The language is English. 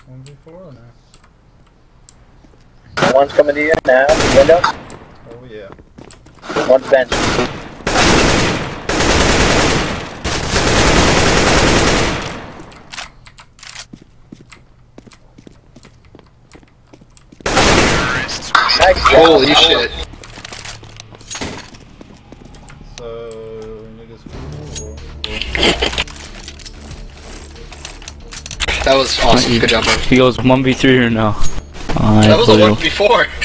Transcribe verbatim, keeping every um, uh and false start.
one v four or no? One's coming to you now, the window. Oh yeah. One's bench. Nice. Holy shit. So, niggas cool or? That was awesome. Good job, bro. He goes one v three or no? That was a one v four.